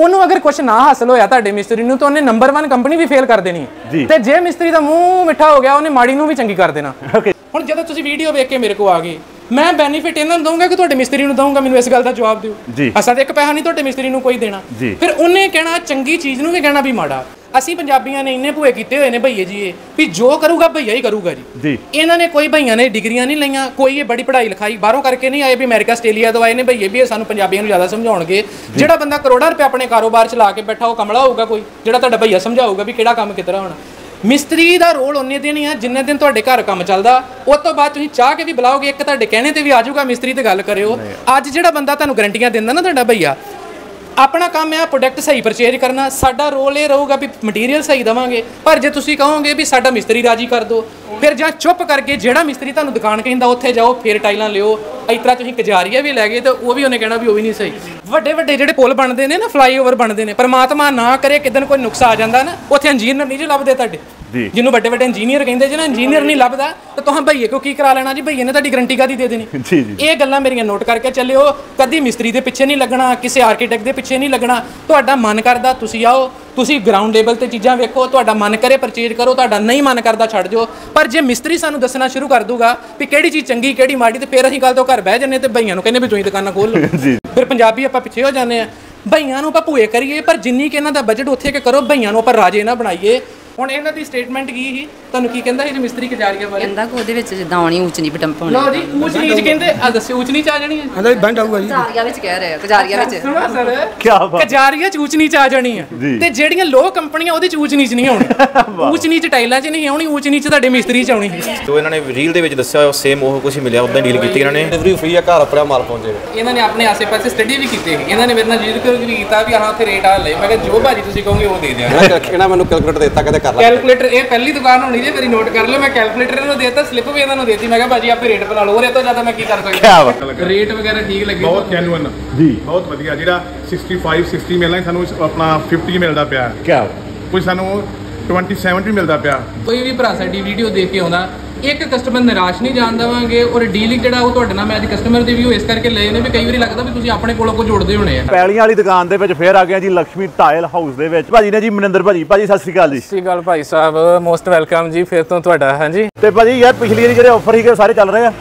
ਉਹਨੂੰ ਅਗਰ ਕੁਝ ਨਾ ਹਾਸਲ ਹੋਇਆ ਤੁਹਾਡੇ ਮਿਸਤਰੀ ਨੂੰ ਤਾਂ ਉਹਨੇ ਨੰਬਰ 1 ਕੰਪਨੀ ਵੀ ਫੇਲ ਕਰ ਦੇਣੀ ਤੇ ਜੇ ਮਿਸਤਰੀ ਦਾ ਮੂੰਹ ਮਿੱਠਾ ਹੋ ਗਿਆ ਉਹਨੇ ਮਾੜੀ ਨੂੰ ਵੀ ਚੰਗੀ ਕਰ ਦੇਣਾ। ਹੁਣ ਜਦੋਂ ਤੁਸੀਂ ਵੀਡੀਓ ਵੇਖ ਕੇ ਮੇਰੇ ਕੋਲ ਆ ਗਏ ਮੈਂ ਬੈਨੀਫਿਟ ਇਹਨਾਂ ਨੂੰ ਦਊਂਗਾ ਕਿ ਤੁਹਾਡੇ ਮਿਸਤਰੀ ਨੂੰ ਦਊਂਗਾ, ਮੈਨੂੰ ਇਸ ਗੱਲ ਦਾ ਜਵਾਬ ਦਿਓ। ਅਸਾਂ ਤਾਂ ਇੱਕ ਪੈਸਾ ਨਹੀਂ ਤੁਹਾਡੇ ਮਿਸਤਰੀ ਨੂੰ ਕੋਈ ਦੇਣਾ। ਫਿਰ ਉਹਨੇ ਕਹਿਣਾ ਚੰਗੀ ਚੀਜ਼ ਨੂੰ ਵੀ ਕਹਿਣਾ ਵੀ ਮਾੜਾ। ਅਸੀਂ ਪੰਜਾਬੀਆਂ ਨੇ ਇੰਨੇ ਭੂਏ ਕੀਤੇ ਹੋਏ ਨੇ ਭਈਏ ਜੀ ਇਹ ਵੀ ਜੋ ਕਰੂਗਾ ਭਈਆ ਹੀ ਕਰੂਗਾ ਜੀ। ਇਹਨਾਂ ਨੇ ਕੋਈ ਭਈਆਂ ਨੇ ਡਿਗਰੀਆਂ ਨਹੀਂ ਲਈਆਂ, ਕੋਈ ਇਹ ਬੜੀ ਪੜ੍ਹਾਈ ਲਿਖਾਈ ਬਾਹਰੋਂ ਕਰਕੇ ਨਹੀਂ ਆਏ ਵੀ ਅਮਰੀਕਾ ਆਸਟ੍ਰੇਲੀਆ ਤੋਂ ਆਏ ਨੇ ਭਈਏ ਵੀ ਇਹ ਸਾਨੂੰ ਪੰਜਾਬੀਆਂ ਨੂੰ ਜ਼ਿਆਦਾ ਸਮਝਾਉਣਗੇ। ਜਿਹੜਾ ਬੰਦਾ ਕਰੋੜਾਂ ਰੁਪਏ ਆਪਣੇ ਕਾਰੋਬਾਰ ਚਲਾ ਕੇ ਬੈਠਾ ਉਹ ਕਮਲਾ ਹੋਊਗਾ ਕੋਈ ਜਿਹੜਾ ਤੁਹਾਡਾ ਭਈਆ ਸਮਝਾਊਗਾ ਵੀ ਕਿਹੜਾ ਕੰਮ ਕਿਤਰਾ ਹੋਣਾ। ਮਿਸਤਰੀ ਦਾ ਰੋਲ ਉਹਨੇ ਦਿਨ ਹੀ ਆ ਜਿੰਨੇ ਦਿਨ ਤੁਹਾਡੇ ਘਰ ਕੰਮ ਚੱਲਦਾ, ਉਸ ਤੋਂ ਬਾਅਦ ਤੁਸੀਂ ਚਾਹ ਕੇ ਵੀ ਬੁਲਾਓਗੇ ਇੱਕ ਤੁਹਾਡੇ ਕਹਿਣੇ ਤੇ ਵੀ ਆ ਜਾਊਗਾ ਮਿਸਤਰੀ ਤੇ ਗੱਲ ਕਰਿਓ। ਅੱਜ ਜਿਹੜਾ ਬੰਦਾ ਤੁਹਾਨੂੰ ਗਰੰਟੀਆਂ ਦਿੰਦਾ ਨਾ ਤੁਹਾਡਾ ਭਈਆ, ਆਪਣਾ ਕੰਮ ਹੈ ਪ੍ਰੋਡਕਟ ਸਹੀ ਪਰਚੇਜ ਕਰਨਾ, ਸਾਡਾ ਰੋਲ ਇਹ ਰਹੂਗਾ ਵੀ ਮਟੀਰੀਅਲ ਸਹੀ ਦੇਵਾਂਗੇ। ਪਰ ਜੇ ਤੁਸੀਂ ਕਹੋਗੇ ਵੀ ਸਾਡਾ ਮਿਸਤਰੀ ਰਾਜੀ ਕਰ ਦਿਓ, ਫਿਰ ਜਾਂ ਚੁੱਪ ਕਰਕੇ ਜਿਹੜਾ ਮਿਸਤਰੀ ਤੁਹਾਨੂੰ ਦੁਕਾਨ ਕਹਿੰਦਾ ਉੱਥੇ ਜਾਓ ਫਿਰ ਟਾਈਲਾਂ ਲਿਓ। ਇਸ ਤਰ੍ਹਾਂ ਤੁਸੀਂ ਕਜਾਰੀਆ ਵੀ ਲੈ ਗਏ ਤੇ ਉਹ ਵੀ ਉਹਨੇ ਕਹਿਣਾ ਵੀ ਉਹ ਵੀ ਨਹੀਂ ਸਹੀ। ਵੱਡੇ ਵੱਡੇ ਜਿਹੜੇ ਪੁਲ ਬਣਦੇ ਨੇ ਨਾ, ਫਲਾਈਓਵਰ ਬਣਦੇ ਨੇ, ਪਰਮਾਤਮਾ ਨਾ ਕਰੇ ਕਿਦਨ ਕੋਈ ਨੁਕਸ ਆ ਜਾਂਦਾ ਨਾ, ਉੱਥੇ ਇੰਜੀਨੀਅਰ ਨਹੀਂ ਜੀ ਲੱਭਦੇ ਤੁਹਾਡੇ, ਜਿਹਨੂੰ ਵੱਡੇ ਵੱਡੇ ਇੰਜੀਨੀਅਰ ਕਹਿੰਦੇ ਜੇ ਨਾ, ਇੰਜੀਨੀਅਰ ਨਹੀਂ ਲੱਭਦਾ ਤਾਂ ਤੁਸੀਂ ਭਈਏ ਕਿਉਂ ਕੀ ਕਰਾ ਲੈਣਾ ਜੀ? ਭਈਏ ਨੇ ਤੁਹਾਡੀ ਗਰੰਟੀ ਕਾਹਦੀ ਦੇ ਦੇਣੀ? ਇਹ ਗੱਲਾਂ ਮੇਰੀਆਂ ਨੋਟ ਕਰਕੇ ਚੱਲਿਓ। ਕਦੀ ਮਿਸਤਰੀ ਦੇ ਪਿੱਛੇ ਨਹੀਂ ਲੱਗਣਾ, ਕਿਸੇ ਆਰਕੀਟੈਕਟ ਦੇ ਪਿੱਛੇ ਨਹੀਂ ਲੱਗਣਾ। ਤੁਹਾਡਾ ਮਨ ਕਰਦਾ ਤੁਸੀਂ ਆਓ, ਤੁਸੀਂ ਗਰਾਊਂਡ ਲੈਵਲ ਤੇ ਚੀਜ਼ਾਂ ਵੇਖੋ, ਤੁਹਾਡਾ ਮਨ ਕਰੇ ਪਰਚੇਜ ਕਰੋ, ਤੁਹਾਡਾ ਨਹੀਂ ਮਨ ਕਰਦਾ ਛੱਡ ਜਾਓ। ਪਰ ਜੇ ਮਿਸਤਰੀ ਸਾਨੂੰ ਦੱਸਣਾ ਸ਼ੁਰੂ ਕਰ ਦੂਗਾ ਵੀ ਕਿਹੜੀ ਚੀਜ਼ ਚੰਗੀ ਕਿਹੜੀ ਮਾੜੀ, ਤੇ ਫਿਰ ਅਸੀਂ ਗੱਲ ਤੋਂ ਘਰ ਬਹਿ ਜੰਨੇ ਤੇ ਭਈਆਂ ਨੂੰ ਕਹਿੰਦੇ ਵੀ ਤੁਸੀਂ ਦੁਕਾਨਾਂ ਖੋਲ ਲਓ। ਫਿਰ ਪੰਜਾਬੀ ਆਪਾਂ ਪਿੱਛੇ ਹੋ ਜਾਂਦੇ ਆ। ਭਈਆਂ ਨੂੰ ਆਪਾਂ ਭੂਏ ਕਰੀਏ ਪਰ ਜਿੰਨੀ ਕਿ ਇਹਨਾਂ ਦਾ ਬਜਟ ਉੱਥੇ ਕਿ ਕਰੋ, ਭਈਆਂ ਨੂੰ ਆਪਾਂ ਰਾਜੇ ਨਾ ਬਣਾਈਏ। ਹੁਣ ਇਹਨਾਂ ਦੀ ਸਟੇਟਮੈਂਟ ਕੀ ਸੀ, ਤੁਹਾਨੂੰ ਕੀ ਕਹਿੰਦਾ ਸੀ ਮਿਸਤਰੀ ਕਜਾਰੀਆ ਬਾਰੇ? ਕਹਿੰਦਾ ਕਿ ਉਹਦੇ ਵਿੱਚ ਜਿੱਦਾਂ ਆਉਣੀ ਉੱਚ ਨੀਚ ਬਟੰਪ ਹੋਣੀ। ਲਓ ਜੀ ਉੱਚ ਨੀਚ ਕਹਿੰਦੇ ਆ, ਦੱਸਿਓ ਉੱਚ ਨੀਚ ਆ ਜਾਣੀ ਹੈ? ਕਹਿੰਦਾ ਬੰਦ ਆਊਗਾ ਜੀ ਕਜਾਰੀਆ ਵਿੱਚ ਕਹਿ ਰਹੇ ਆ, ਕਜਾਰੀਆ ਵਿੱਚ ਸੁਣਾ ਸਰ ਕੀ ਬਾਤ, ਕਜਾਰੀਆ ਚ ਉੱਚ ਨੀਚ ਆ ਜਾਣੀ ਹੈ ਤੇ ਜਿਹੜੀਆਂ ਲੋ ਕੰਪਨੀਆਂ ਉਹਦੇ ਚ ਉੱਚ ਨੀਚ ਨਹੀਂ ਆਉਣੀ। ਉੱਚ ਨੀਚ ਟਾਈਲਾਂ ਚ ਨਹੀਂ ਆਉਣੀ, ਉੱਚ ਨੀਚ ਤੁਹਾਡੇ ਮਿਸਤਰੀ ਚ ਆਉਣੀ ਹੈ। ਜੋ ਇਹਨਾਂ ਨੇ ਰੀਲ ਦੇ ਵਿੱਚ ਦੱਸਿਆ ਉਹ ਸੇਮ ਉਹ ਕੁਝ ਮਿਲਿਆ, ਉਦਾਂ ਡੀਲ ਕੀਤੀ ਇਹਨਾਂ ਨੇ। ਡਿਲੀਵਰੀ ਫ੍ਰੀ ਆ, ਘਰ ਆਪਣਾ ਮਾਲ ਪਹੁੰਚੇ। ਇਹਨਾਂ ਨੇ ਆਪਣੇ ਆਸੇ-ਪਾਸੇ ਸਟੱਡੀ ਵੀ ਕੀਤੀ ਹੈ। ਇਹਨਾਂ ਨੇ ਮੇਰੇ ਨਾਲ ਜ਼ਿਕਰ ਵੀ ਕੀਤਾ ਵੀ ਹਾਂ ਉੱਥੇ ਰੇਟ ਆ ਲੈ। ਮੈਂ ਕਿਹਾ ਜੋ ਭਾਜੀ ਤੁਸੀਂ ਕਹੋਗੇ ਉਹ ਦੇ ਦਿਆਂਗੇ। ਇਹਨਾਂ ਮੈਨੂੰ ਕੈਲਕੂਲੇਟਰ ਦਿੱਤਾ, ਕਹਿੰਦੇ ਕਰ ਲੈ ਕੈਲਕੂਲੇਟਰ। ਇਹ ਪਹਿਲੀ ਦੁਕਾਨ ਹੋਣੀ ਜੇ ਮੇਰੀ, ਨੋਟ ਕਰ ਲਓ। ਮੈਂ ਕੈਲਕੂਲੇਟਰ ਇਹਨੂੰ ਦੇਤਾ, ਸਲਿੱਪ ਵੀ ਇਹਨਾਂ ਨੂੰ ਦੇਤੀ। ਮੈਂ ਕਿਹਾ ਭਾਜੀ ਆਪੇ ਰੇਟ ਬਣਾ ਲਓ, ਇਹ ਤੋਂ ਜ਼ਿਆਦਾ ਮੈਂ ਕੀ ਕਰ ਸਕਦਾ। ਰੇਟ ਵਗੈਰਾ ਠੀਕ ਲੱਗੇ, ਬਹੁਤ ਜੈਨੂਇਨ ਜੀ, ਬਹੁਤ ਵਧੀਆ। ਜਿਹੜਾ 65 60 ਮਿਲਣਾ ਸਾਨੂੰ ਆਪਣਾ 50 ਮਿਲਦਾ ਪਿਆ। ਕੀ ਕੋਈ ਸਾਨੂੰ 27 ਵੀ ਮਿਲਦਾ ਪਿਆ। ਕੋਈ ਵੀ ਭਰਾ ਸਾਡੀ ਵੀਡੀਓ ਦੇਖ ਕੇ ਆਉਂਦਾ, ਇੱਕ ਕਸਟਮਰ ਨਿਰਾਸ਼ ਨਹੀਂ ਜਾਣ ਦੇਵਾਂਗੇ। ਔਰ ਡੀਲਿੰਗ ਜਿਹੜਾ ਉਹ ਤੁਹਾਡੇ ਨਾਲ ਮੈਂ ਅੱਜ ਕਸਟਮਰ ਦੇ ਵੀ ਇਸ ਕਰਕੇ ਲਏ ਨੇ ਵੀ ਕਈ ਵਾਰੀ ਲੱਗਦਾ ਵੀ ਤੁਸੀਂ ਆਪਣੇ ਕੋਲੋਂ ਕੁਝ ਜੋੜਦੇ ਹੋਣੇ ਆ। ਪੈਲੀਆਂ ਵਾਲੀ ਦੁਕਾਨ ਦੇ ਵਿੱਚ ਫੇਰ ਆ ਗਏ ਜੀ, ਲక్ష్ਮੀ ਟਾਇਲ ਹਾਊਸ ਦੇ ਵਿੱਚ। ਭਾਜੀ ਨੇ ਜੀ ਮਨਿੰਦਰ ਭਾਜੀ, ਭਾਜੀ ਸਤਿ ਸ਼੍ਰੀ ਅਕਾਲ ਜੀ। ਸਤਿ ਸ਼੍ਰੀ ਅਕਾਲ ਭਾਈ ਸਾਹਿਬ, ਮੋਸਟ ਵੈਲਕਮ ਜੀ ਫਿਰ ਤੋਂ ਤੁਹਾਡਾ। ਹਾਂਜੀ ਤੇ ਭਾਜੀ ਯਾਰ ਪਿਛਲੀ ਵਾਰੀ ਜਿਹੜੇ ਆਫਰ ਸੀਗੇ ਸਾਰੇ ਚੱਲ ਰਹੇ ਆ?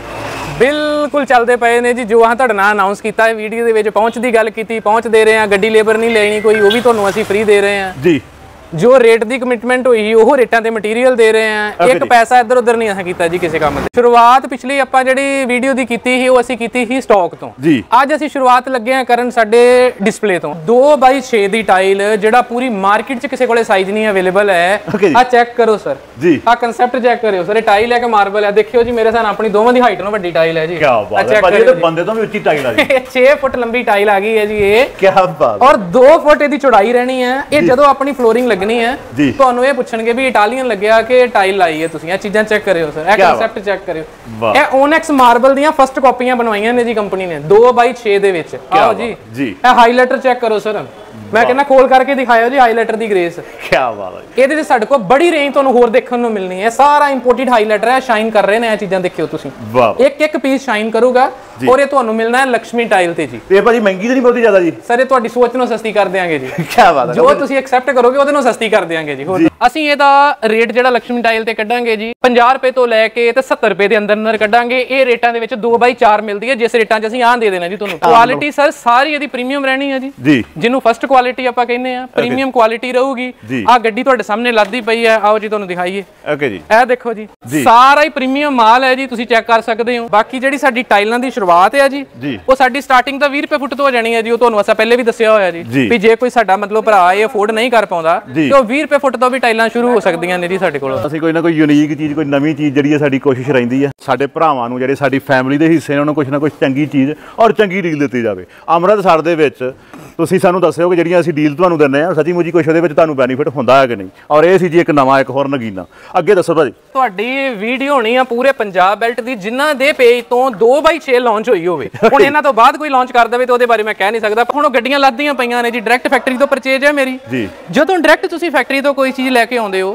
ਬਿਲਕੁਲ ਚੱਲਦੇ ਪਏ ਨੇ ਜੀ। ਜੋ ਤੁਹਾਡੇ ਨਾਲ ਅਨਾਉਂਸ ਕੀਤਾ ਹੈ ਵੀਡੀਓ ਦੇ ਵਿੱਚ, ਪਹੁੰਚ ਦੀ ਗੱਲ ਕੀਤੀ, ਪਹੁੰਚ ਦੇ ਰਹੇ ਆ। ਗੱਡੀ ਲੇਬਰ ਨਹੀਂ ਲੈਣੀ ਕੋਈ, ਉਹ ਵੀ ਤੁਹਾਨੂੰ ਅਸੀਂ ਫ੍ਰੀ ਦੇ ਰਹੇ ਆ ਜੀ। ਜੋ ਰੇਟ ਦੀ ਕਮਿਟਮੈਂਟ ਹੋਈ ਉਹ ਰੇਟਾਂ ਤੇ ਮਟੀਰੀਅਲ ਦੇ ਰਹੇ ਆ। ਇੱਕ ਪੈਸਾ ਇੱਧਰ ਉੱਧਰ ਨਹੀਂ ਅਸੀਂ ਕੀਤਾ ਜੀ ਕਿਸੇ ਕੰਮ ਦੀ। ਸ਼ੁਰੂਆਤ ਪਿਛਲੀ ਆਪਾਂ ਜਿਹੜੀ ਵੀਡੀਓ ਦੀ ਕੀਤੀ ਸੀ ਉਹ ਅਸੀਂ ਕੀਤੀ ਸੀ ਸਟਾਕ ਤੋਂ। ਅੱਜ ਅਸੀਂ ਸ਼ੁਰੂਆਤ ਲੱਗੇ ਆ ਕਰਨ ਸਾਡੇ ਡਿਸਪਲੇ ਤੋਂ। 2x6 ਦੀ ਟਾਈਲ ਜਿਹੜਾ ਪੂਰੀ ਮਾਰਕੀਟ 'ਚ ਕਿਸੇ ਕੋਲੇ ਸਾਈਜ਼ ਨਹੀਂ ਅਵੇਲੇਬਲ ਹੈ। ਆ ਚੈੱਕ ਕਰੋ ਸਰ ਜੀ, ਆ ਕਨਸੈਪਟ ਚੈੱਕ ਕਰਿਓ ਸਰ। ਇਹ ਟਾਈਲ ਹੈ ਕਿ ਮਾਰਬਲ ਹੈ? ਦੇਖਿਓ ਜੀ ਮੇਰੇ ਸਾਹਮਣੇ ਆਪਣੀ ਦੋਵਾਂ ਦੀ ਹਾਈਟ ਨਾਲ ਵੱਡੀ ਟਾਈਲ ਹੈ ਜੀ। ਕੀ ਬਾਤ ਹੈ ਭਾਜੀ, ਇਹ ਬੰਦੇ ਤੋਂ ਵੀ ਉੱਚੀ ਟਾਈਲ ਆ ਜੀ। 6 ਫੁੱਟ ਲੰਬੀ ਟਾਈਲ ਆ ਗਈ ਹੈ ਜੀ ਇਹ। ਕੀ ਬਾਤ। ਔਰ 2 ਫੁੱਟ ਇਹਦੀ ਚੌੜਾਈ ਰਹਿਣੀ ਹੈ। ਇਹ ਜਦੋਂ ਆਪਣੀ ਫਲੋਰਿੰਗ ਲੱਗਣੀ ਹੈ ਤੁਹਾਨੂੰ ਇਹ ਪੁੱਛਣਗੇ ਵੀ ਇਟਾਲੀਅਨ ਲੱਗਿਆ ਕਿ ਟਾਈਲ ਲਾਈ ਹੈ ਤੁਸੀਂ। ਇਹ ਚੀਜ਼ਾਂ ਚੈੱਕ ਕਰਿਓ ਸਰ, ਇਹ ਕਨਸੈਪਟ ਚੈੱਕ ਕਰਿਓ। ਇਹ ਓਨੈਕਸ ਮਾਰਬਲ ਦੀਆਂ ਫਸਟ ਕਾਪੀਆਂ ਬਣਵਾਈਆਂ ਨੇ ਜੀ ਕੰਪਨੀ ਨੇ 2x6 ਦੇ ਵਿੱਚ। ਆਓ ਜੀ ਇਹ ਹਾਈਲਾਈਟਰ ਚੈੱਕ ਕਰੋ ਸਰ। ਮੈਂ ਕਹਿੰਦਾ ਖੋਲ ਕਰਕੇ ਦਿਖਾਇਓ ਜੀ ਹਾਈਲਾਈਟਰ ਦੀ ਗ੍ਰੇਸ। ਕੀ ਬਾਤ ਹੈ। ਇਹਦੇ ਵਿੱਚ ਸਾਡੇ ਕੋਲ ਬੜੀ ਰੇਂਜ ਤੁਹਾਨੂੰ ਹੋਰ ਦੇਖਣ ਨੂੰ ਮਿਲਣੀ ਹੈ। ਸਾਰਾ ਇੰਪੋਰਟਡ ਹਾਈਲਾਈਟਰ ਹੈ, ਸ਼ਾਈਨ ਕਰ ਰਹੇ ਨੇ। ਇਹ ਚੀਜ਼ਾਂ ਦੇਖਿਓ ਤੁਸੀਂ, ਇੱਕ ਇੱਕ ਪੀਸ ਸ਼ਾਈਨ ਕਰੂਗਾ ਔਰ ਇਹ ਤੁਹਾਨੂੰ ਮਿਲਣਾ ਹੈ ਲక్ష్ਮੀ ਟਾਈਲ ਤੇ ਜੀ। ਇਹ ਭਾਜੀ ਮਹਿੰਗੀ ਤਾਂ ਨਹੀਂ ਬਹੁਤੀ ਜ਼ਿਆਦਾ ਜੀ? ਸਰ ਇਹ ਤੁਹਾਡੀ ਸੋਚ ਨੂੰ ਸਸਤੀ ਕਰ ਦਿਆਂਗੇ ਜੀ। ਕੀ ਬਾਤ ਹੈ। ਜੋ ਤੁਸੀਂ ਐਕਸੈਪਟ ਕਰੋਗੇ ਉਹਦੇ ਨੂੰ ਸਸਤੀ ਕਰ ਦਿਆਂਗੇ ਜੀ। ਹੋਰ ਅਸੀਂ ਇਹਦਾ ਰੇਟ ਜਿਹੜਾ ਲక్ష్ਮੀ ਟਾਈਲ ਤੇ ਕੱਢਾਂਗੇ ਜੀ 50 ਰੁਪਏ ਤੋਂ ਲੈ ਕੇ ਤੇ 70 ਰੁਪਏ ਦੇ ਅੰਦਰ ਕੱਢਾਂਗੇ। ਇਹ ਰੇਟਾਂ ਦੇ ਵਿੱਚ 2x4 ਮਿਲਦੀ ਹੈ, ਜਿਸ ਰੇਟਾਂ 'ਚ ਅਸੀਂ ਆਹ ਦੇ ਦੇਣਾ ਜੀ ਤੁਹਾਨੂੰ। ਕੁਆਲਿਟੀ ਸਰ ਸਾਰੀ ਇਹਦੀ ਪ੍ਰੀਮੀਅਮ ਰਹਿਣੀ ਹੈ ਜੀ, ਜਿਹਨੂੰ ਫਸਟ ਕੁਆਲਿਟੀ ਆਪਾਂ ਕਹਿੰਦੇ ਆ। ਪ੍ਰੀਮੀਅਮ ਕੁਆਲਿਟੀ ਰਹੂਗੀ। ਆਹ ਗੱਡੀ ਤੁਹਾਡੇ ਸਾਹਮਣੇ ਲੱਦੀ ਪਈ ਹੈ, ਆਓ ਜੀ ਤੁਹਾਨੂੰ ਦਿਖਾਈਏ। ਓਕੇ ਜੀ, ਇਹ ਦੇਖੋ ਜੀ ਸਾਰਾ ਹੀ ਪ੍ਰੀਮੀਅਮ ਮਾਲ ਹੈ ਜੀ, ਤੁਸੀਂ ਚੈੱਕ ਕਰ ਸਕਦੇ ਹੋ। ਬਾਕੀ ਜਿਹੜੀ ਸਾਡੀ ਟਾਈਲਾਂ ਦੀ ਸ਼ੁਰੂਆਤ ਹੈ ਜੀ ਉਹ ਸਾਡੀ ਸਟਾਰਟਿੰਗ ਤਾਂ 20 ਰੁਪਏ ਫੁੱਟ ਤੋਂ ਹੋ ਜਾਣੀ ਹੈ ਜੀ। ਉਹ ਤੁਹਾਨੂੰ ਅਸਾਂ ਪਹਿਲੇ ਵੀ ਦੱਸਿਆ ਹੋਇਆ ਜੀ ਵੀ ਜੇ ਕੋਈ ਸਾਡਾ ਮਤਲਬ ਭਰਾ ਇਹ ਅਫੋਰਡ ਨਹੀਂ ਕਰ ਪਾਉਂਦਾ ਤੇ ਉਹ 20 ਰੁਪਏ ਫੁੱਟ ਤੋਂ ਵੀ ਟਾਈਲਾਂ ਸ਼ੁਰੂ ਹੋ ਸਕਦੀਆਂ ਨੇ ਜੀ ਸਾਡੇ ਕੋਲ। ਅਸੀਂ ਕੋਈ ਨਾ ਕੋਈ ਯੂਨੀਕ ਚੀਜ਼, ਕੋਈ ਨਵੀਂ ਚੀਜ਼ ਜਿਹੜੀ ਹੈ ਸਾਡੀ ਕੋਸ਼ਿਸ਼ ਰਹਿੰਦੀ ਹੈ ਸਾਡੇ ਭਰਾਵਾਂ ਨੂੰ, ਜਿਹੜੇ ਸਾਡੀ ਫੈਮਿਲੀ ਦੇ ਹਿੱਸੇ ਨੇ, ਉਹਨਾਂ ਨੂੰ ਕੁਛ ਨਾ ਕੁਛ ਚੰਗੀ ਚੀਜ਼ ਔਰ ਚੰਗੀ ਡੀਲ ਦਿੱਤੀ ਜਾਵੇ। ਅੰਮ੍ਰਿਤਸਰ ਦੇ ਵਿੱਚ ਤੁਸੀਂ ਸਾਨੂੰ ਦੱਸਿਓ ਕਿ ਜਿਹੜੀਆਂ ਅਸੀਂ ਡੀਲ ਤੁਹਾਨੂੰ ਦਿੰਦੇ ਆ ਸੱਚੀ ਮੁੱਚੀ ਕੁਛ ਉਹਦੇ ਵਿੱਚ ਤੁਹਾਨੂੰ ਬੈਨੀਫਿਟ ਹੁੰਦਾ ਹੈ ਕਿ ਨਹੀਂ। ਔਰ ਇਹ ਸੀ ਜੀ ਇੱਕ ਨਵਾਂ ਇੱਕ ਹੋਰ ਨਗੀਨਾ। ਅੱਗੇ ਦੱਸੋ ਭਾਜੀ। ਤੁਹਾਡੀ ਵੀਡੀਓ ਹੋਣੀ ਆ ਪੂਰੇ ਪੰਜਾਬ ਬੈਲਟ ਦੀ ਜਿਨ੍ਹਾਂ ਦੇ ਪੇਜ ਤੋਂ 2x6 ਲਾਂਚ ਹੋਈ ਹੋਵੇ। ਹੁਣ ਇਹਨਾਂ ਤੋਂ ਬਾਅਦ ਕੋਈ ਲਾਂਚ ਕਰ ਦੇਵੇ ਤੇ ਉਹਦੇ ਬਾਰੇ ਮੈਂ ਕਹਿ ਨਹੀਂ ਸਕਦਾ। ਹੁਣ ਉਹ ਗੱਡੀਆਂ ਲੱਦੀਆਂ ਪਈਆਂ ਨੇ ਜੀ, ਡਾਇਰੈਕਟ ਫੈਕਟਰੀ ਤੋਂ ਪਰਚੇਜ ਹੈ ਮੇਰੀ। ਜਦੋਂ ਡਾਇਰੈਕਟ ਤੁਸੀਂ ਫੈਕਟਰੀ ਤੋਂ ਕੋਈ ਚੀਜ਼ ਲੈ ਕੇ ਆਉਂਦੇ ਹੋ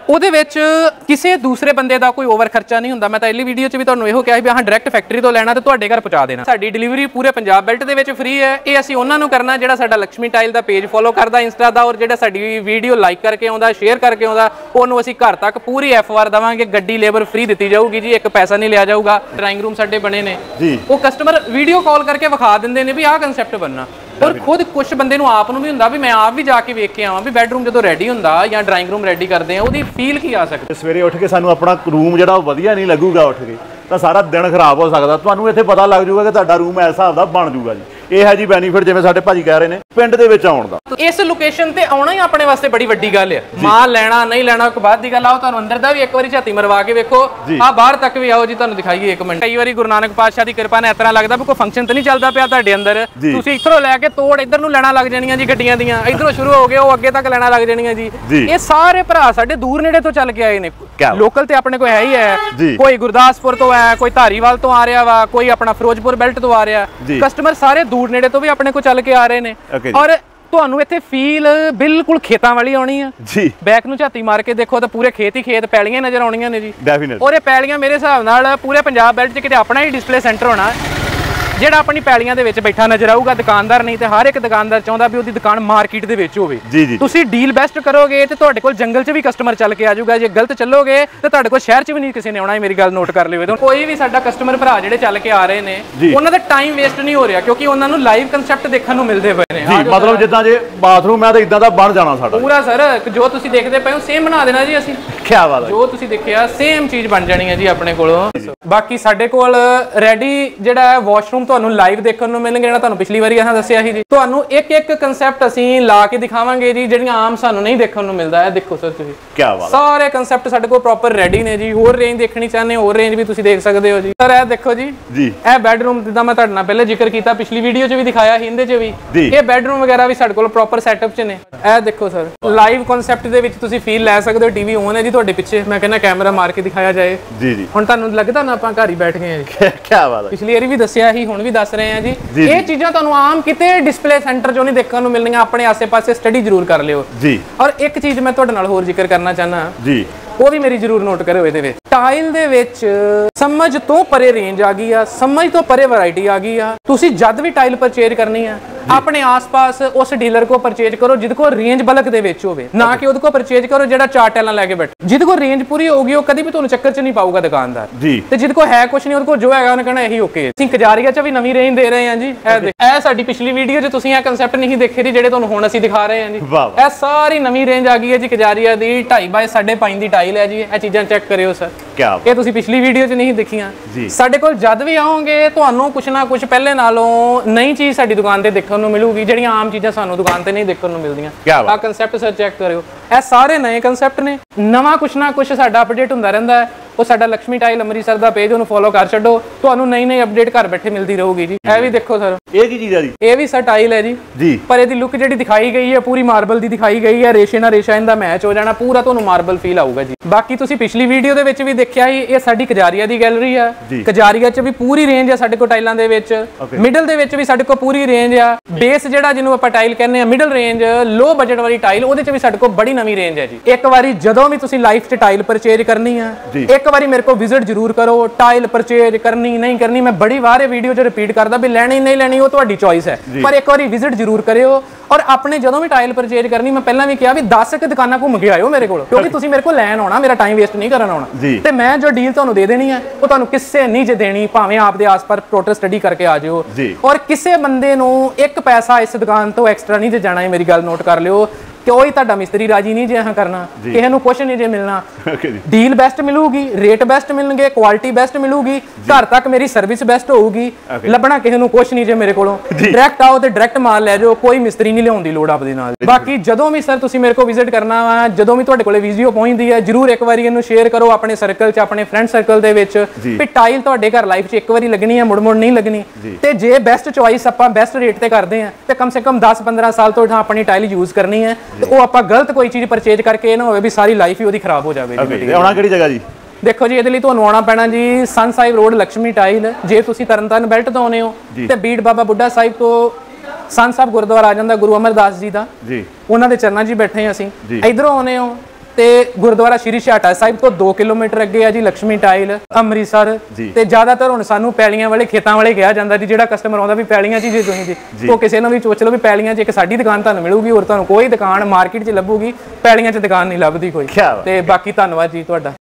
ਉਹਦੇ ਵਿੱਚ ਕਿਸੇ ਦੂਸਰੇ ਬੰਦੇ ਦਾ ਕੋਈ ਓਵਰ ਖਰਚਾ ਨਹੀਂ ਹੁੰਦਾ। ਮੈਂ ਤਾਂ ਅਗਲੀ ਵੀਡੀਓ 'ਚ ਵੀ ਤੁਹਾਨੂੰ ਇਹੋ ਕਿਹਾ ਸੀ ਵੀ ਹਾਂ ਡਾਇਰੈਕਟ ਫੈਕਟਰੀ ਤੋਂ ਲੈਣਾ ਤੇ ਤੁਹਾਡੇ ਘਰ ਪਹੁੰਚਾ ਦੇਣਾ। ਸਾਡੀ ਡਿਲੀਵਰੀ ਪੂਰੇ ਪੰਜਾਬ ਬੈਲਟ ਦੇ ਵਿੱਚ ਫ੍ਰੀ ਹੈ। ਇਹ ਅਸੀਂ ਉਹਨਾਂ ਨੂੰ ਕਰਨਾ ਜਿਹੜਾ ਸਾਡਾ ਲక్ష్ਮੀ ਟਾਈਲ ਦਾ ਪੇਜ ਫੋਲੋ ਕਰਦਾ ਇੰਸਟਾ ਦਾ, ਔਰ ਜਿਹੜਾ ਸਾਡੀ ਵੀਡੀਓ ਲਾਈਕ ਕਰਕੇ ਆਉਂਦਾ, ਸ਼ੇਅਰ ਕਰਕੇ ਆਉਂਦਾ, ਉਹਨੂੰ ਅਸੀਂ ਘਰ ਤੱਕ ਪੂਰੀ FR ਦੇਵਾਂਗੇ। ਗੱਡੀ ਲੇਬਰ ਫ੍ਰੀ ਦਿੱਤੀ ਜਾਊਗੀ ਜੀ, ਇੱਕ ਪੈਸਾ ਨਹੀਂ ਲਿਆ ਜਾਊਗਾ। ਡਰਾਇੰਗ ਰੂਮ ਸਾਡੇ ਬਣੇ ਨੇ, ਉਹ ਕਸਟਮਰ ਵੀਡੀਓ ਕਾਲ ਕਰਕੇ ਵਿਖਾ ਦਿੰਦੇ ਨੇ ਵੀ ਆਹ ਕਨਸੈਪਟ ਬਣਨਾ। ਔਰ ਖੁਦ ਕੁਝ ਬੰਦੇ ਨੂੰ ਆਪ ਨੂੰ ਵੀ ਹੁੰਦਾ ਵੀ ਮੈਂ ਆਪ ਵੀ ਜਾ ਕੇ ਵੇਖ ਕੇ ਆਵਾਂ ਵੀ ਬੈਡਰੂਮ ਜਦੋਂ ਰੈਡੀ ਹੁੰਦਾ ਜਾਂ ਡਰਾਇੰਗ ਰੂਮ ਰੈਡੀ ਕਰਦੇ ਆ ਉਹਦੀ ਫੀਲ ਕੀ ਆ ਸਕਦੀ। ਸਵੇਰੇ ਉੱਠ ਕੇ ਸਾਨੂੰ ਆਪਣਾ ਰੂਮ ਜਿਹੜਾ ਵਧੀਆ ਨਹੀਂ ਲੱਗੂਗਾ ਉੱਠ ਕੇ ਤਾਂ ਸਾਰਾ ਦਿਨ ਖਰਾਬ ਹੋ ਸਕਦਾ। ਤੁਹਾਨੂੰ ਇੱਥੇ ਪਤਾ ਲੱਗ ਜਾਊਗਾ ਕਿ ਤੁਹਾਡਾ ਰੂਮ ਇਸ ਹਿਸਾਬ ਦਾ ਬਣ ਜਾਊਗਾ ਜੀ। ਇਹ ਹੈ ਜੀ ਬੈਨੀਫਿਟ ਜਿਵੇਂ ਸਾਡੇ ਭਾਜੀ ਕਹਿ ਰਹੇ ਨੇ ਪਿੰਡ ਦੇ ਵਿੱਚ ਆਉਣ ਦਾ। ਇਸ ਲੋਕੇਸ਼ਨ ਤੇ ਆਉਣਾ ਹੀ ਆਪਣੇ ਵਾਸਤੇ ਬੜੀ ਵੱਡੀ ਗੱਲ ਹੈ। ਮਾਲ ਲੈਣਾ ਨਹੀਂ ਲੈਣਾ ਕੋਈ ਬਾਅਦ ਦੀ ਗੱਲ। ਆਓ ਤੁਹਾਨੂੰ ਅੰਦਰ ਦਾ ਵੀ ਇੱਕ ਵਾਰੀ ਝਾਤੀ ਮਰਵਾ ਕੇ ਵੇਖੋ, ਆ ਬਾਹਰ ਤੱਕ ਵੀ ਆਓ ਜੀ, ਤੁਹਾਨੂੰ ਦਿਖਾਈਏ ਇੱਕ ਮਿੰਟ। ਕਈ ਵਾਰੀ ਗੁਰੂ ਨਾਨਕ ਪਾਤਸ਼ਾਹ ਦੀ ਕਿਰਪਾ ਨਾਲ ਇਸ ਤਰ੍ਹਾਂ ਲੱਗਦਾ ਵੀ ਕੋਈ ਫੰਕਸ਼ਨ ਤਾਂ ਨਹੀਂ ਚੱਲਦਾ ਪਿਆ ਤੁਹਾਡੇ ਅੰਦਰ। ਤੁਸੀਂ ਇੱਧਰੋਂ ਲੈ ਕੇ ਤੋੜ ਇੱਧਰ ਨੂੰ ਲੈਣਾ ਲੱਗ ਜਾਣੀਆਂ ਜੀ ਗੱਡੀਆਂ ਦੀਆਂ, ਇੱਧਰੋਂ ਸ਼ੁਰੂ ਹੋ ਗਏ ਉਹ ਅੱਗੇ ਤੱਕ ਲੈਣਾ ਲੱਗ ਜਾਣੀਆਂ ਜੀ। ਇਹ ਸਾਰੇ ਭਰਾ ਸਾਡੇ ਦੂਰ ਨੇੜੇ ਤੋਂ ਚੱਲ ਕੇ ਆਏ ਨੇ। ਲੋਕਲ ਤੇ ਆਪਣੇ ਕੋਲ ਹੈ ਹੀ ਹੈ, ਕੋਈ ਗੁਰਦਾਸਪੁਰ ਤੋਂ ਹੈ, ਕੋਈ ਧਾਰੀਵਾਲ ਤੋਂ ਆ ਰਿਹਾ ਵਾ, ਕੋਈ ਆਪਣਾ ਫਿਰੋਜ਼ਪੁਰ ਬੈਲਟ ਤੋਂ ਆ ਰਿਹਾ। ਕਸਟਮਰ ਸਾਰੇ ਦੂਰ ਨੇੜੇ ਤੋਂ ਵੀ ਆਪਣੇ ਕੋਲ ਚੱਲ ਕੇ ਆ ਰਹੇ ਨੇ। ਔਰ ਤੁਹਾਨੂੰ ਇੱਥੇ ਫੀਲ ਬਿਲਕੁਲ ਖੇਤਾਂ ਵਾਲੀ ਆਉਣੀ ਆ ਜੀ। ਬੈਕ ਨੂੰ ਝਾਤੀ ਮਾਰ ਕੇ ਦੇਖੋ ਤਾਂ ਪੂਰੇ ਖੇਤ ਹੀ ਖੇਤ, ਪੈਲੀਆਂ ਨਜ਼ਰ ਆਉਣੀਆਂ ਨੇ ਜੀ। ਔਰ ਇਹ ਪੈਲੀਆਂ ਮੇਰੇ ਹਿਸਾਬ ਨਾਲ ਪੂਰੇ ਪੰਜਾਬ ਬੈਲਟ 'ਚ ਕਿਤੇ ਆਪਣਾ ਹੀ ਡਿਸਪਲੇ ਸੈਂਟਰ ਹੋਣਾ ਜਿਹੜਾ ਆਪਣੀ ਪੈਲੀਆਂ ਦੇ ਵਿੱਚ ਬੈਠਾ ਨਜ਼ਰ ਆਊਗਾ। ਦੁਕਾਨਦਾਰ ਨਹੀਂ ਤੇ ਹਰ ਇੱਕ ਦੁਕਾਨਦਾਰ ਚਾਹੁੰਦਾ ਵੀ ਉਹਦੀ ਦੁਕਾਨ ਮਾਰਕੀਟ ਦੇ ਵਿੱਚ ਹੋਵੇ। ਤੁਸੀਂ ਡੀਲ ਬੈਸਟ ਕਰੋਗੇ ਤੇ ਤੁਹਾਡੇ ਕੋਲ ਜੰਗਲ 'ਚ ਵੀ ਕਸਟਮਰ ਚੱਲ ਕੇ ਆ ਜਾਊਗਾ। ਜੇ ਗਲਤ ਚੱਲੋਗੇ ਤੇ ਤੁਹਾਡੇ ਕੋਲ ਸ਼ਹਿਰ 'ਚ ਵੀ ਨਹੀਂ ਕਿਸੇ ਨੇ ਆਉਣਾ। ਮੇਰੀ ਗੱਲ ਨੋਟ ਕਰ ਲਿਓ। ਕੋਈ ਵੀ ਸਾਡਾ ਕਸਟਮਰ ਭਰਾ ਜਿਹੜੇ ਚੱਲ ਕੇ ਆ ਰਹੇ ਨੇ ਉਹਨਾਂ ਦਾ ਟਾਈਮ ਵੇਸਟ ਨਹੀਂ ਹੋ ਰਿਹਾ ਕਿਉਂਕਿ ਉਹਨਾਂ ਨੂੰ ਲਾਈਵ ਕਨਸੈਪਟ ਦੇਖਣ ਨੂੰ ਮਿਲਦੇ ਪਏ ਨੇ। ਮਤਲਬ ਜਿੱਦਾਂ ਜੇ ਬਾਥਰੂਮ ਹੈ ਤਾਂ ਇਦਾਂ ਦਾ ਬਣ ਜਾਣਾ ਸਾਡਾ ਪੂਰਾ ਸਰ। ਜੋ ਤੁਸੀਂ ਦੇਖਦੇ ਪਏ ਹੋ ਸੇਮ ਬਣਾ ਦੇਣਾ ਜੀ ਅਸੀਂ। ਕਿਆ ਬਾਤ ਹੈ। ਜੋ ਤੁਸੀਂ ਦੇਖਿਆ ਸੇਮ ਚੀਜ਼ ਬਣ ਜਾਣੀ ਹੈ ਜੀ ਆਪਣੇ ਕੋਲੋਂ। ਬਾਕੀ ਸਾਡੇ ਕੋਲ ਰੈਡੀ ਜਿਹੜਾ ਹੈ ਵਾਸ਼ਰੂਮ ਤੁਹਾਨੂੰ ਲਾਈਵ ਦੇਖਣ ਨੂੰ ਮਿਲਣਗੇ। ਜਿਹੜਾ ਤੁਹਾਨੂੰ ਪਿਛਲੀ ਵਾਰੀ ਅਸੀਂ ਦੱਸਿਆ ਸੀ ਜੀ, ਤੁਹਾਨੂੰ ਇੱਕ ਇੱਕ ਕਨਸੈਪਟ ਅਸੀਂ ਲਾ ਕੇ ਦਿਖਾਵਾਂਗੇ ਜੀ ਜਿਹੜੀਆਂ ਆਮ ਸਾਨੂੰ ਨਹੀਂ ਦੇਖਣ ਨੂੰ ਮਿਲਦਾ ਹੈ। ਦੇਖੋ ਸਰ ਤੁਸੀਂ ਕਿਆ ਬਾਤ, ਸਾਰੇ ਕਨਸੈਪਟ ਸਾਡੇ ਕੋਲ ਪ੍ਰੋਪਰ ਰੈਡੀ ਨੇ ਜੀ। ਹੋਰ ਰੇਂਜ ਦੇਖਣੀ ਚਾਹੁੰਦੇ ਹੋ ਹੋਰ ਰੇਂਜ ਵੀ ਤੁਸੀਂ ਦੇਖ ਸਕਦੇ ਹੋ ਜੀ। ਸਰ ਇਹ ਦੇਖੋ ਜੀ, ਇਹ ਬੈਡਰੂਮ ਜਿੱਦਾਂ ਮੈਂ ਤੁਹਾਡੇ ਨਾਲ ਪਹਿਲੇ ਜ਼ਿਕਰ ਕੀਤਾ, ਪਿਛਲੀ ਵੀਡੀਓ 'ਚ ਵੀ ਦਿਖਾਇਆ ਸੀ, ਇਹਦੇ 'ਚ ਵੀ ਇਹ ਬੈਡਰੂਮ ਵਗੈਰਾ ਵੀ ਸਾਡੇ ਕੋਲ ਪ੍ਰੋਪਰ ਸੈਟਅਪ 'ਚ ਨੇ। ਇਹ ਦੇਖੋ ਸਰ ਲਾਈਵ ਕਨਸੈਪਟ ਦੇ ਵਿੱਚ ਤੁਸੀਂ ਫੀਲ ਲੈ ਸਕਦੇ ਹੋ। ਟੀਵੀ ਔਨ ਹੈ ਜੀ ਤੁਹਾਡੇ ਪਿੱਛੇ। ਮੈਂ ਕਹਿੰਦਾ ਕੈਮਰਾ ਮਾਰ ਕੇ ਦਿਖਾਇਆ ਜਾਏ ਜੀ। ਹੁਣ ਤੁਹਾਨੂੰ ਲੱਗਦਾ ਨਾ ਆਪਾਂ ਘਰ ਹੀ ਬੈਠ ਗਏ ਆ ਜੀ। ਕਿਆ ਬਾਤ ਹੈ। ਪਿਛਲੀ ਵਾਰੀ ਵੀ ਦੱਸਿਆ ਸੀ, ਹੁਣ ਵੀ ਦੱਸ ਰਹੇ ਆ ਜੀ। ਇਹ ਚੀਜ਼ਾਂ ਤੁਹਾਨੂੰ ਆਮ ਕਿਤੇ ਡਿਸਪਲੇ ਸੈਂਟਰ 'ਚੋਂ ਨਹੀਂ ਦੇਖਣ ਨੂੰ ਮਿਲਣੀਆਂ। ਆਪਣੇ ਆਸੇ-ਪਾਸੇ ਸਟੱਡੀ ਜ਼ਰੂਰ ਕਰ ਲਿਓ ਜੀ। ਔਰ ਇੱਕ ਚੀਜ਼ ਮੈਂ ਤੁਹਾਡੇ ਨਾਲ ਹੋਰ ਜ਼ਿਕਰ ਕਰਨਾ ਚਾਹਨਾ ਜੀ, ਉਹ ਵੀ ਮੇਰੀ ਜ਼ਰੂਰ ਨੋਟ ਕਰਿਓ। ਇਹਦੇ ਵਿੱਚ ਟਾਈਲ ਦੇ ਵਿੱਚ ਸਮਝ ਤੋਂ ਪਰੇ ਰੇਂਜ ਆ ਗਈ ਆ, ਸਮਝ ਤੋਂ ਪਰੇ ਵੈਰਾਈਟੀ ਆ ਗਈ ਆ। ਤੁਸੀਂ ਜਦ ਵੀ ਟਾਈਲ ਪਰਚੇਜ ਕਰਨੀ ਆ ਆਪਣੇ ਆਸ-ਪਾਸ ਉਸ ਡੀਲਰ ਕੋ ਪਰਚੇਜ ਕਰੋ ਜਿਹਦੇ ਕੋਲ ਰੇਂਜ ਬਲਕ ਦੇ ਵਿੱਚ ਹੋਵੇ, ਨਾ ਕਿ ਉਹਦੇ ਕੋਲ ਪਰਚੇਜ ਕਰੋ ਜਿਹੜਾ ਚਾਰ ਟਾਈਲਾਂ ਲੈ ਕੇ ਬੈਠੇ। ਜਿਹਦੇ ਕੋਲ ਰੇਂਜ ਪੂਰੀ ਹੋਊਗੀ ਉਹ ਕਦੀ ਵੀ ਤੁਹਾਨੂੰ ਚੱਕਰ 'ਚ ਨਹੀਂ ਪਾਊਗਾ ਦੁਕਾਨਦਾਰ ਜੀ। ਤੇ ਜਿਹਦੇ ਕੋਲ ਹੈ ਕੁਝ ਨਹੀਂ, ਉਹਦੇ ਕੋਲ ਜੋ ਹੈਗਾ ਉਹਨੇ ਕਹਿਣਾ ਇਹੀ ਓਕੇ। ਅਸੀਂ ਕਜਾਰੀਆ 'ਚ ਵੀ ਨਵੀਂ ਰੇਂਜ ਦੇ ਰਹੇ ਹਾਂ ਜੀ। ਇਹ ਸਾਡੀ ਪਿਛਲੀ ਵੀਡੀਓ 'ਚ ਤੁਸੀਂ ਇਹ ਕਨਸੈਪਟ ਨਹੀਂ ਦੇਖੇ ਜੀ ਜਿਹੜੇ ਤੁਹਾਨੂੰ ਹੁਣ ਅਸੀਂ ਦਿਖਾ ਰਹੇ ਹਾਂ ਜੀ। ਇਹ ਸਾਰੀ ਨਵੀਂ ਰੇਂਜ ਆ ਗਈ ਹੈ ਜੀ ਕਜਾਰੀਆ ਦੀ। 2.5 ਬਾਈ 5.5 ਦੀ ਟਾਈਲ ਹੈ ਜੀ। ਇਹ ਚੀਜ਼ਾਂ ਚੈੱਕ ਕਰਿਓ ਸਰ, ਇਹ ਤੁਸੀਂ ਪਿਛਲੀ ਵੀਡੀਓ 'ਚ ਨਹੀਂ ਦੇਖੀਆਂ। ਸਾਡੇ ਕੋਲ ਜਦ ਵੀ ਆਓਗੇ ਤੁਹਾਨੂੰ ਕੁਛ ਨਾ ਕੁਛ ਪਹਿਲੇ ਨਾਲੋਂ ਨਈ ਚੀਜ਼ ਸਾਡੀ ਦੁਕਾਨ ਤੇ ਦੇਖਣ ਨੂੰ ਮਿਲੂਗੀ ਜਿਹੜੀਆਂ ਆਮ ਚੀਜ਼ਾਂ ਸਾਨੂੰ ਦੁਕਾਨ ਤੇ ਨਹੀਂ ਦੇਖਣ ਨੂੰ ਮਿਲਦੀਆਂ। ਆਹ ਕਨਸੈਪਟ ਸਰ ਚੈੱਕ ਕਰਿਓ, ਇਹ ਸਾਰੇ ਨਵੇਂ ਕਨਸੈਪਟ ਨੇ। ਨਵਾਂ ਕੁਛ ਨਾ ਕੁਛ ਸਾਡਾ ਅਪਡੇਟ ਹੁੰਦਾ ਰਹਿੰਦਾ ਹੈ। ਉਹ ਸਾਡਾ ਲక్ష్ਮੀ ਟਾਈਲ ਅੰਮ੍ਰਿਤਸਰ ਦਾ ਪੇਜ, ਉਹਨੂੰ ਫੋਲੋ ਕਰ ਛੱਡੋ, ਤੁਹਾਨੂੰ ਨਈ ਅਪਡੇਟ ਘਰ ਬੈਠੇ ਮਿਲਦੀ ਰਹੂਗੀ ਜੀ। ਇਹ ਵੀ ਦੇਖੋ ਸਰ, ਇਹ ਕੀ ਚੀਜ਼ ਹੈ ਜੀ? ਇਹ ਵੀ ਸਰ ਟਾਈਲ ਹੈ ਜੀ। ਪਰ ਇਹਦੀ ਲੁੱਕ ਜਿਹੜੀ ਦਿਖਾਈ ਗਈ ਹੈ ਪੂਰੀ ਮਾਰਬਲ ਦੀ ਦਿਖਾਈ ਗਈ ਹੈ। ਰੇਸ਼ੇ ਨਾਲ ਰੇਸ਼ਾ ਇਹਦਾ ਮੈਚ ਹੋ ਜਾਣਾ, ਪੂਰਾ ਤੁਹਾਨੂੰ ਮਾਰਬਲ ਫੀਲ ਆਊਗਾ ਜੀ। ਬਾਕੀ ਤੁਸੀਂ ਪਿਛਲੀ ਵੀਡੀਓ ਦੇ ਵਿੱਚ ਵੀ ਦੇਖਿਆ ਸੀ, ਇਹ ਸਾਡੀ ਕਜਾਰੀਆ ਦੀ ਗੈਲਰੀ ਆ। ਕਜਾਰੀਆ 'ਚ ਵੀ ਪੂਰੀ ਰੇਂਜ ਆ ਸਾਡੇ ਕੋਲ ਟਾਈਲਾਂ ਦੇ ਵਿੱਚ। ਮਿਡਲ ਦੇ ਵਿੱਚ ਵੀ ਸਾਡੇ ਕੋਲ ਪੂਰੀ ਰੇਂਜ ਆ। ਬੇਸ ਜਿਹੜਾ ਜਿਹਨੂੰ ਆਪਾਂ ਟਾਈਲ ਕਹਿੰਦੇ ਆ ਮਿਡਲ ਰੇਂਜ, ਲੋ ਬਜਟ ਵਾਲੀ ਟਾਈਲ, ਉਹਦੇ 'ਚ ਵੀ ਸਾਡੇ ਕੋਲ ਬੜੀ ਨਵੀਂ ਰੇਂਜ ਹੈ ਜੀ। ਇੱਕ ਵਾਰੀ ਜਦੋਂ ਵੀ ਤੁਸੀਂ ਲਾਈਫ 'ਚ ਟਾਈਲ ਪਰਚੇਜ ਕਰਨੀ ਆ, ਇੱਕ ਵਾਰੀ ਮੇਰੇ ਕੋਲ ਵਿਜ਼ਿਟ ਜ਼ਰੂਰ ਕਰੋ। ਟਾਈਲ ਪਰਚੇਜ ਕਰਨੀ ਨਹੀਂ ਕਰਨੀ ਮੈਂ ਬੜੀ ਵਾਰ ਇਹ ਵੀਡੀਓ 'ਚ ਰਿਪੀਟ ਕਰਦਾ ਵੀ ਲੈਣੀ ਨਹੀਂ ਲੈਣੀ ਉਹ ਤੁਹਾਡੀ ਚੋਇਸ ਹੈ, ਪਰ ਇੱਕ ਵਾਰੀ ਵਿਜ਼ਿਟ ਜ਼ਰੂਰ ਕਰਿਓ। ਔਰ ਆਪਣੇ ਜਦੋਂ ਵੀ ਟਾਈਲ ਪਰਚੇਜ ਕਰਨੀ, ਮੈਂ ਪਹਿਲਾਂ ਵੀ ਕਿਹਾ ਵੀ 10 ਦੁਕਾਨਾਂ ਘੁੰਮ ਕੇ ਆਇਓ ਮੇਰੇ ਕੋਲ, ਕਿਉਂਕਿ ਤੁਸੀਂ ਮੇਰੇ ਕੋਲ ਲੈਣ ਆਉਣਾ, ਮੇਰਾ ਟਾਈਮ ਵੇਸਟ ਨਹੀਂ ਕਰਨ ਆਉਣਾ। ਤੇ ਮੈਂ ਜੋ ਡੀਲ ਤੁਹਾਨੂੰ ਦੇ ਦੇਣੀ ਹੈ ਉਹ ਤੁਹਾਨੂੰ ਕਿਸੇ ਨਹੀਂ ਜੇ ਦੇਣੀ, ਭਾਵੇਂ ਆਪ ਦੇ ਆਸ-ਪਾਸ ਟੋਟਲ ਸਟੱਡੀ ਕਰਕੇ ਆ ਜਿਓ। ਔਰ ਕਿਸੇ ਬੰਦੇ ਨੂੰ ਇੱਕ ਪੈਸਾ ਇਸ ਦੁਕਾਨ ਤੋਂ ਐਕਸਟਰਾ ਨਹੀਂ ਜੇ ਜਾਣਾ ਹੈ। ਮੇਰੀ ਗੱਲ ਨੋਟ ਕਰ ਲਿਓ, ਕੋਈ ਤੁਹਾਡਾ ਮਿਸਤਰੀ ਰਾਜੀ ਨਹੀਂ ਜੇ ਇਹ ਕਰਨਾ, ਕਿਸੇ ਨੂੰ ਕੁਛ ਨਹੀਂ ਜੇ ਮਿਲਣਾ। ਡੀਲ ਬੈਸਟ ਮਿਲੂਗੀ, ਰੇਟ ਬੈਸਟ ਮਿਲਣਗੇ, ਕੁਆਲਿਟੀ ਬੈਸਟ ਮਿਲੂਗੀ, ਘਰ ਤੱਕ ਮੇਰੀ ਸਰਵਿਸ ਬੈਸਟ ਹੋਊਗੀ। ਲੱਭਣਾ ਕਿਸੇ ਨੂੰ ਕੁਛ ਨਹੀਂ ਜੇ ਮੇਰੇ ਕੋਲੋਂ। ਡਾਇਰੈਕਟ ਆਓ ਤੇ ਡਾਇਰੈਕਟ ਮਾਲ ਲੈ ਜਾਓ, ਕੋਈ ਮਿਸਤਰੀ ਨਹੀਂ ਲਿਆਉਣ ਦੀ ਲੋੜ ਆਪਦੇ ਨਾਲ। ਬਾਕੀ ਜਦੋਂ ਵੀ ਸਰ ਤੁਸੀਂ ਮੇਰੇ ਕੋਲ ਵਿਜ਼ਿਟ ਕਰਨਾ ਵਾ, ਜਦੋਂ ਵੀ ਤੁਹਾਡੇ ਕੋਲੇ ਵੀਡੀਓ ਪਹੁੰਚਦੀ ਹੈ, ਜਰੂਰ ਇੱਕ ਵਾਰੀ ਇਹਨੂੰ ਸ਼ੇਅਰ ਕਰੋ ਆਪਣੇ ਸਰਕਲ 'ਚ, ਆਪਣੇ ਫਰੈਂਡ ਸਰਕਲ ਦੇ ਵਿੱਚ, ਵੀ ਟਾਈਲ ਤੁਹਾਡੇ ਘਰ ਲਾਈਫ 'ਚ ਇੱਕ ਵਾਰੀ ਲੱਗਣੀ ਹੈ, ਮੁੜ-ਮੁੜ ਨਹੀਂ ਲੱਗਣੀ। ਤੇ ਜੇ ਬੈਸਟ ਚੁਆਇਸ ਆਪਾਂ ਬੈਸਟ ਰੇਟ ਤੇ ਕਰਦੇ ਆ ਤੇ ਕਮ ਸੇ ਕਮ 10-15 ਸਾਲ ਤੋਂ ਆਪਣੀ ਟਾਈਲ ਯੂਜ਼ ਕਰਨੀ ਹੈ। ਤੇ ਉਹ ਆਪਾਂ ਗਲਤ ਕੋਈ ਚੀਜ਼ ਪਰਚੇਜ ਕਰਕੇ ਇਹ ਨਾ ਹੋਵੇ ਵੀ ਸਾਰੀ ਲਾਈਫ ਹੀ ਉਹਦੀ ਖਰਾਬ ਹੋ ਜਾਵੇ। ਆਉਣਾ ਕਿਹੜੀ ਜਗ੍ਹਾ ਜੀ? ਦੇਖੋ ਜੀ, ਇਹਦੇ ਲਈ ਤੁਹਾਨੂੰ ਆਉਣਾ ਪੈਣਾ ਜੀ ਸਨ ਸਾਹਿਬ ਰੋਡ ਲక్ష్ਮੀ ਟਾਈਲ। ਜੇ ਤੁਸੀਂ ਤਰਨਤਾਰਨ ਬੈਲਟ ਤੋਂ ਆਉਨੇ ਹੋ ਤੇ ਬੀੜ ਬਾਬਾ ਬੁੱਢਾ ਸਾਹਿਬ ਤੋਂ ਸਨ ਸਾਹਿਬ ਗੁਰਦੁਆਰਾ ਆ ਜਾਂਦਾ ਗੁਰੂ ਅਮਰਦਾਸ ਜੀ ਦਾ, ਉਹਨਾਂ ਦੇ ਚਰਨਾਂ 'ਚ ਬੈਠੇ ਹਾਂ ਅਸੀਂ। ਇਧਰੋਂ ਆਉਨੇ ਹੋ ਤੇ ਗੁਰਦੁਆਰਾ ਸ਼੍ਰੀ ਛਾਟਾ ਸਾਹਿਬ ਤੋਂ 2 ਕਿਲੋਮੀਟਰ ਅੱਗੇ ਆ ਜੀ ਲక్ష్ਮੀ ਟਾਈਲ ਅੰਮ੍ਰਿਤਸਰ। ਤੇ ਜ਼ਿਆਦਾਤਰ ਹੁਣ ਸਾਨੂੰ ਪੈਲੀਆਂ ਵਾਲੇ ਖੇਤਾਂ ਵਾਲੇ ਕਿਹਾ ਜਾਂਦਾ ਜੀ, ਜਿਹੜਾ ਕਸਟਮਰ ਆਉਂਦਾ ਵੀ ਪੈਲੀਆਂ 'ਚ ਜੇ ਤੁਸੀਂ ਜੀ ਤੋਂ ਕਿਸੇ ਨੂੰ ਵੀ ਪੁੱਛ ਲਓ ਵੀ ਪੈਲੀਆਂ 'ਚ ਇੱਕ ਸਾਡੀ ਦੁਕਾਨ ਤੁਹਾਨੂੰ ਮਿਲੂਗੀ, ਹੋਰ ਤੁਹਾਨੂੰ ਕੋਈ ਦੁਕਾਨ ਮਾਰਕੀਟ 'ਚ ਲੱਭੂਗੀ, ਪੈਲੀਆਂ 'ਚ ਦੁਕਾਨ ਨਹੀਂ ਲੱਭਦੀ ਕੋਈ। ਤੇ ਬਾਕੀ ਧੰਨਵਾਦ ਜੀ ਤੁਹਾਡਾ।